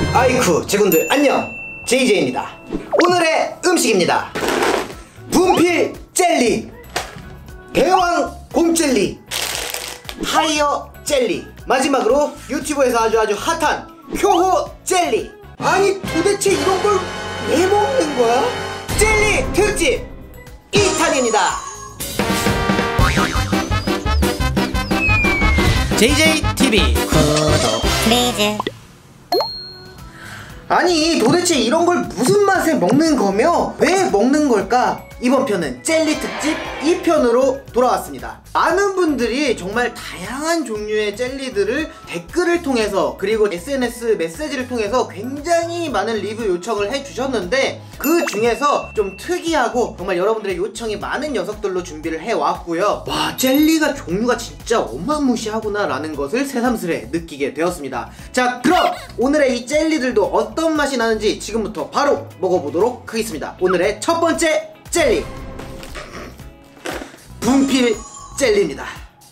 아이쿠 제군들 안녕, JJ입니다. 오늘의 음식입니다. 분필 젤리, 대왕 곰젤리, 타이어 젤리, 마지막으로 유튜브에서 아주 핫한 효호 젤리. 아니 도대체 이런 걸 왜 먹는 거야? 젤리 특집 2탄입니다. JJTV 구독 플리즈. 아니 도대체 이런 걸 무슨 맛에 먹는 거며 왜 먹는 걸까? 이번 편은 젤리 특집 2편으로 돌아왔습니다. 많은 분들이 정말 다양한 종류의 젤리들을 댓글을 통해서 그리고 SNS 메시지를 통해서 굉장히 많은 리뷰 요청을 해주셨는데 그 중에서 좀 특이하고 정말 여러분들의 요청이 많은 녀석들로 준비를 해왔고요. 와, 젤리가 종류가 진짜 어마무시하구나 라는 것을 새삼스레 느끼게 되었습니다. 자, 그럼 오늘의 이 젤리들도 어떤 맛이 나는지 지금부터 바로 먹어보도록 하겠습니다. 오늘의 첫 번째 젤리, 분필 젤리입니다.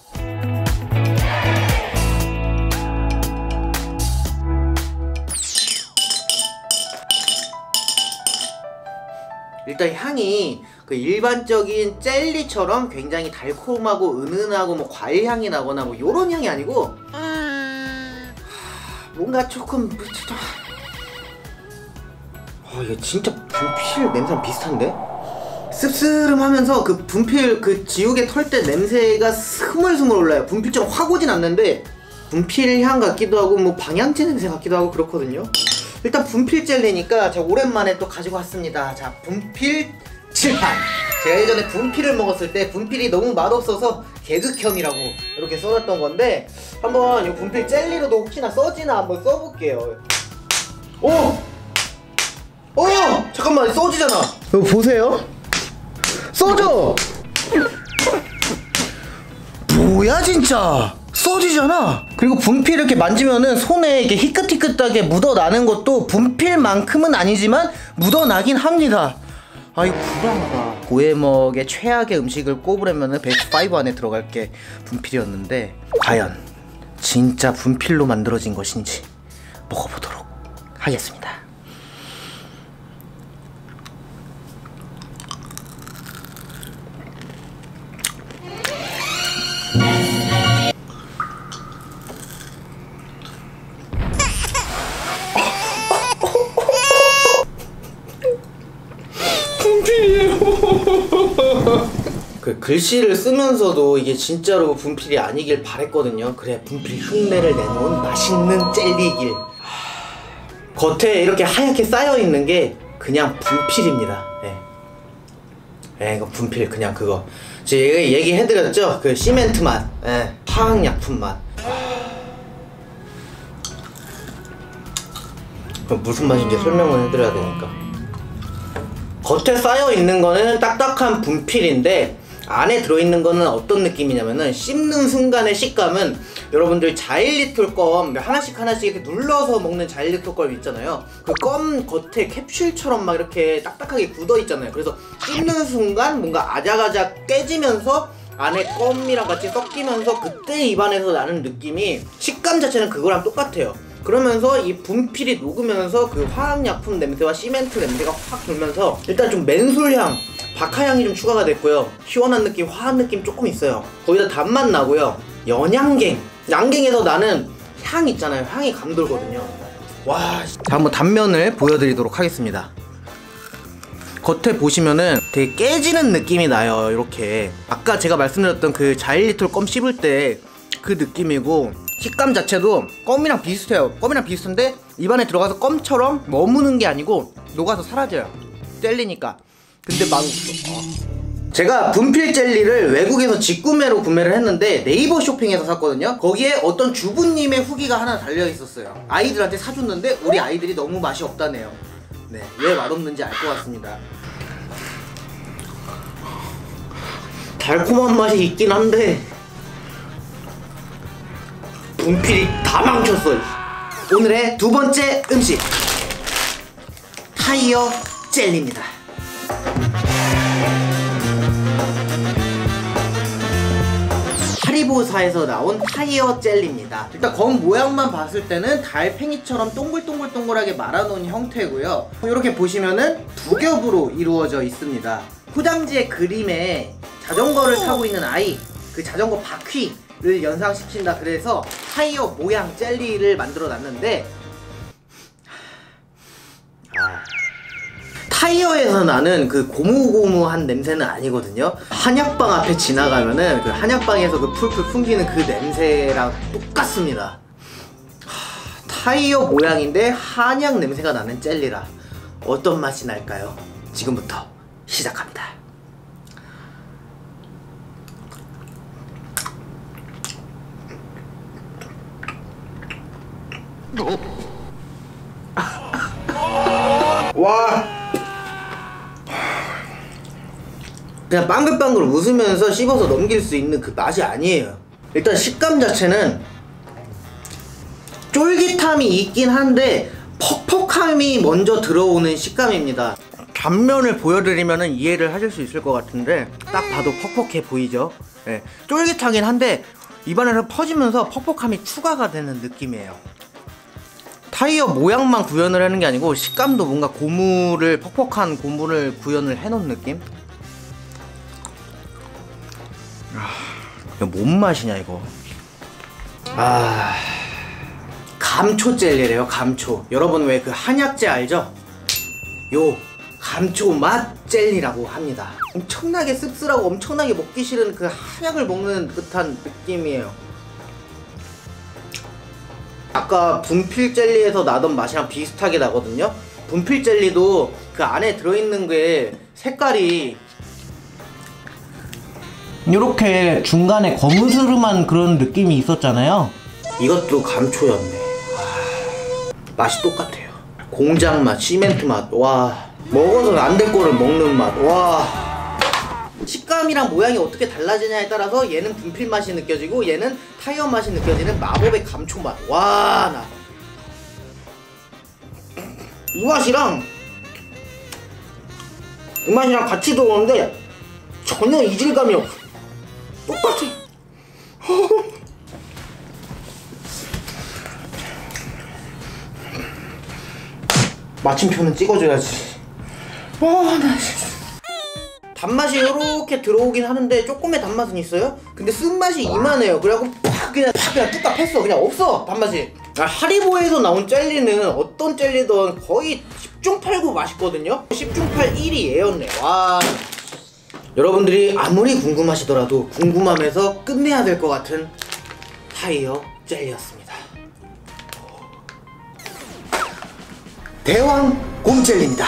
일단 향이 그 일반적인 젤리처럼 굉장히 달콤하고 은은하고 뭐 과일 향이 나거나 뭐 요런 향이 아니고 뭔가 조금 이거 진짜 분필 냄새랑 비슷한데? 씁쓸하면서 그 분필 그 지우개 털 때 냄새가 스물스물 올라요. 분필처럼 확 오진 않는데 분필 향 같기도 하고 뭐 방향제 냄새 같기도 하고 그렇거든요. 일단 분필 젤리니까 제가 오랜만에 또 가지고 왔습니다. 자, 분필 칠판. 제가 예전에 분필을 먹었을 때 분필이 너무 맛없어서 개극혐이라고 이렇게 써놨던 건데 한번 이 분필 젤리로도 혹시나 써지나 한번 써볼게요. 잠깐만, 써지잖아. 이거 보세요. 써져! 뭐야 진짜! 써지잖아! 그리고 분필 이렇게 만지면은 손에 이렇게 희끗희끗하게 묻어나는 것도 분필만큼은 아니지만 묻어나긴 합니다. 아, 이거 불안하다. 고해먹의 최악의 음식을 꼽으려면은 베스트 5 안에 들어갈 게 분필이었는데 과연 진짜 분필로 만들어진 것인지 먹어보도록 하겠습니다. 그 글씨를 쓰면서도 이게 진짜로 분필이 아니길 바랬거든요. 그래, 분필 흉내를 내놓은 맛있는 젤리길. 겉에 이렇게 하얗게 쌓여있는 게 그냥 분필입니다. 이거 분필 그냥 그거 제가 얘기해드렸죠? 그 시멘트 맛, 화학약품 맛. 무슨 맛인지 설명을 해드려야 되니까. 겉에 쌓여있는 거는 딱딱한 분필인데 안에 들어있는 거는 어떤 느낌이냐면은 씹는 순간의 식감은 여러분들 자일리톨 껌 하나씩 이렇게 눌러서 먹는 자일리톨 껌 있잖아요. 그 껌 겉에 캡슐처럼 막 이렇게 딱딱하게 굳어있잖아요. 그래서 씹는 순간 뭔가 아작아작 깨지면서 안에 껌이랑 같이 섞이면서 그때 입안에서 나는 느낌이 식감 자체는 그거랑 똑같아요. 그러면서 이 분필이 녹으면서 그 화학약품 냄새와 시멘트 냄새가 확 돌면서 일단 좀 맨솔향, 박하향이 좀 추가가 됐고요. 시원한 느낌, 화한 느낌 조금 있어요. 거기다 단맛 나고요. 연양갱, 양갱에서 나는 향 있잖아요. 향이 감돌거든요. 와, 자, 한번 단면을 보여드리도록 하겠습니다. 겉에 보시면은 되게 깨지는 느낌이 나요. 이렇게 아까 제가 말씀드렸던 그 자일리톨 껌 씹을 때 그 느낌이고 식감 자체도 껌이랑 비슷해요. 껌이랑 비슷한데 입안에 들어가서 껌처럼 머무는 게 아니고 녹아서 사라져요. 젤리니까. 근데 제가 분필 젤리를 외국에서 직구매로 구매를 했는데 네이버 쇼핑에서 샀거든요. 거기에 어떤 주부님의 후기가 하나 달려있었어요. 아이들한테 사줬는데 우리 아이들이 너무 맛이 없다네요. 네, 왜 맛없는지 알 것 같습니다. 달콤한 맛이 있긴 한데 분필이 다 망쳤어요. 오늘의 두 번째 음식, 타이어 젤리입니다. 하리보사에서 나온 타이어 젤리입니다. 일단 검 모양만 봤을 때는 달팽이처럼 동글동글동글하게 말아놓은 형태고요. 이렇게 보시면은 두 겹으로 이루어져 있습니다. 포장지의 그림에 자전거를 타고 있는 아이, 그 자전거 바퀴를 연상시킨다 그래서 타이어 모양 젤리를 만들어 놨는데, 타이어에서 나는 그 고무고무한 냄새는 아니거든요. 한약방 앞에 지나가면은 그 한약방에서 그 풀풀 풍기는 그 냄새랑 똑같습니다. 타이어 모양인데 한약 냄새가 나는 젤리라 어떤 맛이 날까요? 지금부터 시작합니다. 와, 그냥 빵글빵글 웃으면서 씹어서 넘길 수 있는 그 맛이 아니에요. 일단 식감 자체는 쫄깃함이 있긴 한데 퍽퍽함이 먼저 들어오는 식감입니다. 단면을 보여드리면 이해를 하실 수 있을 것 같은데, 딱 봐도 퍽퍽해 보이죠? 네. 쫄깃하긴 한데 입안에서 퍼지면서 퍽퍽함이 추가가 되는 느낌이에요. 타이어 모양만 구현을 하는 게 아니고 식감도 뭔가 고무를, 퍽퍽한 고무를 구현을 해놓은 느낌? 이거 뭔 맛이냐 이거. 감초 젤리래요. 감초. 여러분 왜 그 한약재 알죠? 요 감초 맛 젤리라고 합니다. 엄청나게 씁쓸하고 엄청나게 먹기 싫은 그 한약을 먹는 듯한 느낌이에요. 아까 분필 젤리에서 나던 맛이랑 비슷하게 나거든요. 분필 젤리도 그 안에 들어있는 게 색깔이 이렇게 중간에 거무스름한 그런 느낌이 있었잖아요. 이것도 감초였네. 맛이 똑같아요. 공장 맛, 시멘트 맛. 와, 먹어서는 안 될 거를 먹는 맛. 와, 식감이랑 모양이 어떻게 달라지냐에 따라서 얘는 분필 맛이 느껴지고 얘는 타이어 맛이 느껴지는 마법의 감초 맛. 와, 나 이 맛이랑 이 맛이랑 같이 들어오는데 전혀 이질감이 없어. 똑같아. 마침표는 찍어줘야지. 와, 나 진짜. 단맛이 이렇게 들어오긴 하는데 조금의 단맛은 있어요. 근데 쓴맛이 이만해요. 그래갖고 그냥 뚝딱 했어. 그냥 없어 단맛이. 하리보에서 나온 젤리는 어떤 젤리든 거의 10중 8구 맛있거든요. 10중 8 1이 얘였네. 와, 여러분들이 아무리 궁금하시더라도 궁금함에서 끝내야 될 것 같은 타이어 젤리였습니다. 대왕 곰젤리입니다.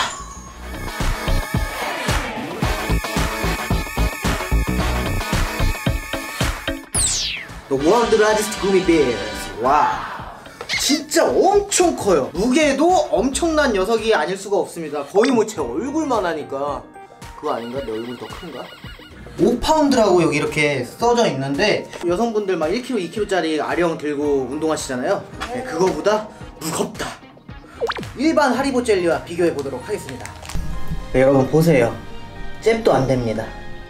The world's largest gummy bears. 와, 진짜 엄청 커요. 무게도 엄청난 녀석이 아닐 수가 없습니다. 거의 뭐 제 얼굴만 하니까. 그거 아닌가? 내 얼굴 더 큰가? 5파운드라고 여기 이렇게 써져 있는데, 여성분들 막 1kg, 2kg짜리 아령 들고 운동하시잖아요. 네, 그거보다 무겁다. 일반 하리보 젤리와 비교해 보도록 하겠습니다. 네, 여러분 보세요. 잽도 안 됩니다.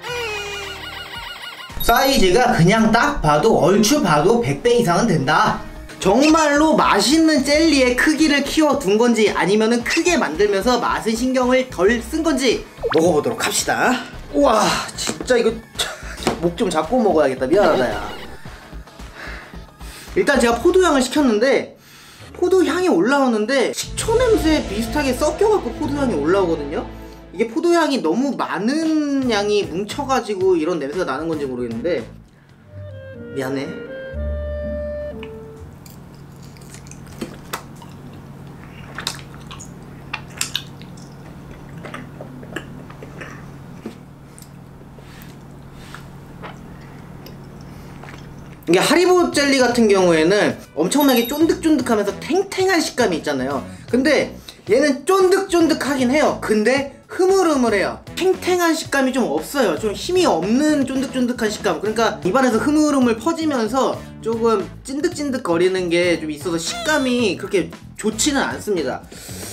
사이즈가 그냥 딱 봐도 얼추 봐도 100배 이상은 된다. 정말로 맛있는 젤리의 크기를 키워둔 건지 아니면은 크게 만들면서 맛은 신경을 덜 쓴 건지 먹어보도록 합시다. 우와, 진짜 이거 목 좀 잡고 먹어야겠다. 미안하다 야. 일단 제가 포도향을 시켰는데 포도향이 올라오는데 식초 냄새 비슷하게 섞여갖고 포도향이 올라오거든요. 이게 포도향이 너무 많은 양이 뭉쳐가지고 이런 냄새가 나는 건지 모르겠는데 미안해. 이게 하리보 젤리 같은 경우에는 엄청나게 쫀득쫀득하면서 탱탱한 식감이 있잖아요. 근데 얘는 쫀득쫀득하긴 해요. 근데 흐물흐물해요. 탱탱한 식감이 좀 없어요. 좀 힘이 없는 쫀득쫀득한 식감. 그러니까 입안에서 흐물흐물 퍼지면서 조금 찐득찐득 거리는 게 좀 있어서 식감이 그렇게 좋지는 않습니다.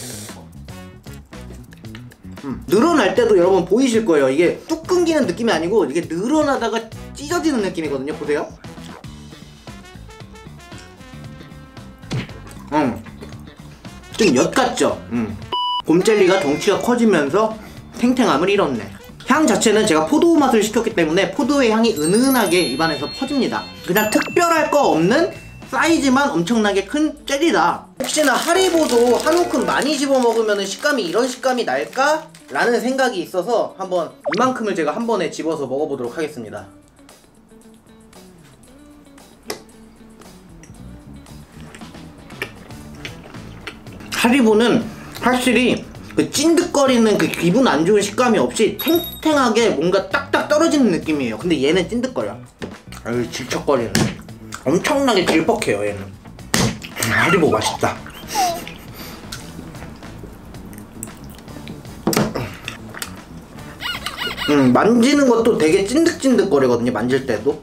늘어날 때도 여러분 보이실 거예요. 이게 뚝 끊기는 느낌이 아니고 이게 늘어나다가 찢어지는 느낌이거든요. 보세요. 좀 엿 같죠? 곰젤리가 덩치가 커지면서 탱탱함을 잃었네. 향 자체는 제가 포도 맛을 시켰기 때문에 포도의 향이 은은하게 입안에서 퍼집니다. 그냥 특별할 거 없는 사이즈만 엄청나게 큰 젤리다. 혹시나 하리보도 한 움큼 많이 집어 먹으면 식감이 이런 식감이 날까? 라는 생각이 있어서 한번 이만큼을 제가 한 번에 집어서 먹어보도록 하겠습니다. 하리보는 확실히 그 찐득거리는 그 기분 안 좋은 식감이 없이 탱탱하게 뭔가 딱딱 떨어지는 느낌이에요. 근데 얘는 찐득거려. 아유, 질척거리는. 엄청나게 질퍽해요 얘는. 하리보 맛있다. 만지는 것도 되게 찐득찐득거리거든요, 만질 때도.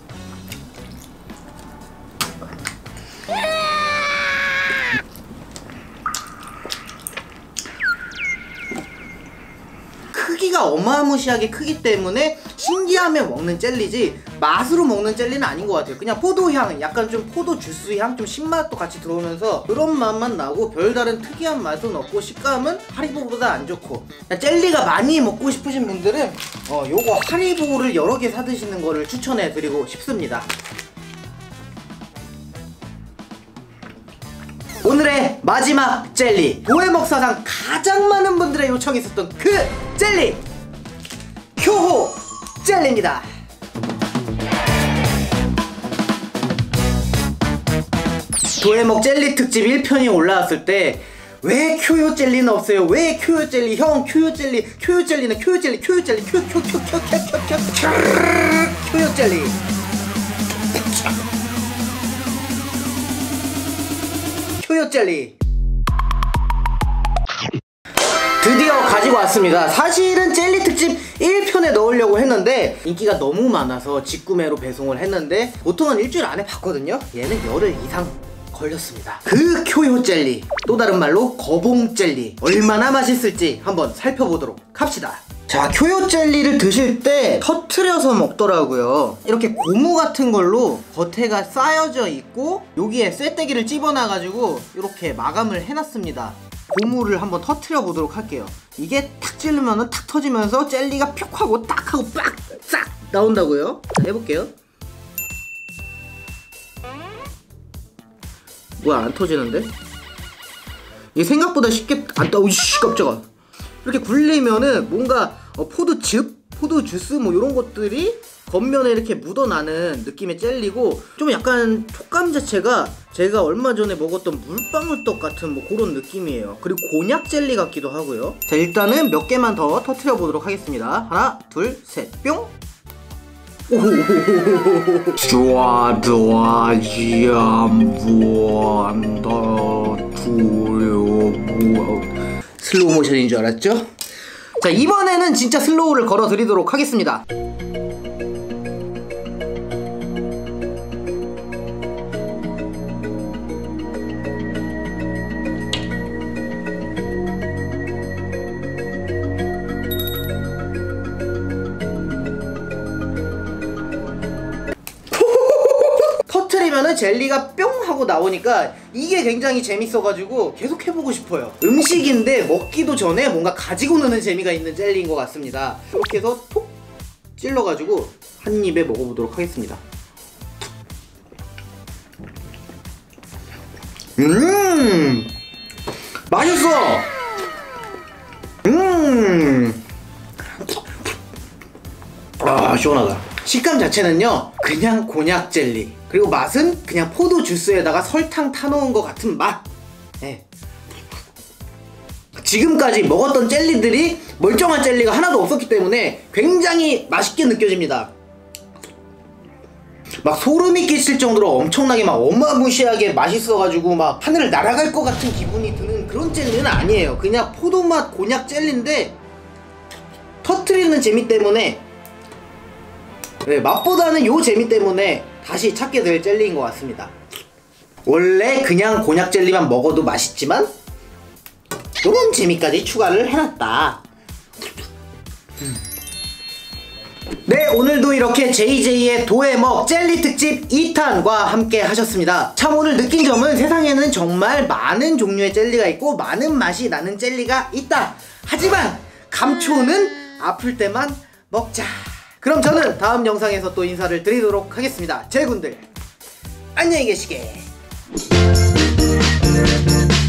크기가 어마무시하게 크기 때문에 신기함에 먹는 젤리지 맛으로 먹는 젤리는 아닌 것 같아요. 그냥 포도향, 약간 좀 포도 주스 향, 좀 신맛도 같이 들어오면서 그런 맛만 나고 별다른 특이한 맛은 없고 식감은 하리보보다 안 좋고. 젤리가 많이 먹고 싶으신 분들은 요거 하리보를 여러 개 사 드시는 거를 추천해 드리고 싶습니다. 오늘의 마지막 젤리, 도해먹사상 가장 많은 분들의 요청이 있었던 그 젤리! 쿄호 젤리입니다. 도해먹 젤리 특집 1편이 올라왔을 때 왜 쿄요 젤리는 없어요? 왜 쿄요 젤리? 형 쿄요 젤리, 쿄요 젤리는 쿄요 젤리, 쿄요 젤리, 쿄요 젤리. 쿄요 젤리 드디어 가지고 왔습니다. 사실은 젤리 특집 1편에 넣으려고 했는데 인기가 너무 많아서 직구매로 배송을 했는데 보통은 일주일 안에 받거든요. 얘는 열흘 이상 걸렸습니다. 그 쿄요 젤리, 또 다른 말로 거봉 젤리, 얼마나 맛있을지 한번 살펴보도록 합시다. 자, 쿄요 젤리를 드실 때 터트려서 먹더라고요. 이렇게 고무 같은 걸로 겉에가 쌓여져 있고 여기에 쇠떼기를 찝어놔가지고 이렇게 마감을 해놨습니다. 고무를 한번 터트려 보도록 할게요. 이게 탁 찌르면은 탁 터지면서 젤리가 푹 하고 딱 하고 빡 싹 나온다고요. 자, 해볼게요. 뭐야, 안 터지는데? 이게 생각보다 쉽게 안 떠. 오이씨, 깜짝아. 이렇게 굴리면은 뭔가 포도즙, 포도 주스 뭐 이런 것들이 겉면에 이렇게 묻어나는 느낌의 젤리고, 좀 약간 촉감 자체가 제가 얼마 전에 먹었던 물방울떡 같은 뭐 그런 느낌이에요. 그리고 곤약 젤리 같기도 하고요. 자, 일단은 몇 개만 더 터트려 보도록 하겠습니다. 하나, 둘, 셋, 뿅! 좋아 슬로우 모션인 줄 알았죠? 자, 이번에는 진짜 슬로우를 걸어 드리도록 하겠습니다. 터트리면은 젤리가 뿅 하고 나오니까 이게 굉장히 재밌어가지고 계속 해보고 싶어요. 음식인데 먹기도 전에 뭔가 가지고 노는 재미가 있는 젤리인 것 같습니다. 이렇게 해서 톡 찔러가지고 한 입에 먹어보도록 하겠습니다. 맛있어! 아, 시원하다. 식감 자체는요, 그냥 곤약 젤리, 그리고 맛은 그냥 포도 주스에다가 설탕 타놓은 것 같은 맛. 네. 지금까지 먹었던 젤리들이 멀쩡한 젤리가 하나도 없었기 때문에 굉장히 맛있게 느껴집니다. 막 소름이 끼칠 정도로 엄청나게 막 어마무시하게 맛있어가지고 막 하늘을 날아갈 것 같은 기분이 드는 그런 젤리는 아니에요. 그냥 포도맛 곤약 젤리인데 터트리는 재미 때문에, 네, 맛보다는 요 재미 때문에 다시 찾게 될 젤리인 것 같습니다. 원래 그냥 곤약 젤리만 먹어도 맛있지만 요런 재미까지 추가를 해놨다. 네, 오늘도 이렇게 JJ의 도해먹 젤리 특집 2탄과 함께 하셨습니다. 참 오늘 느낀 점은 세상에는 정말 많은 종류의 젤리가 있고 많은 맛이 나는 젤리가 있다. 하지만 감초는 아플 때만 먹자. 그럼 저는 다음 영상에서 또 인사를 드리도록 하겠습니다. 제군들 안녕히 계시게.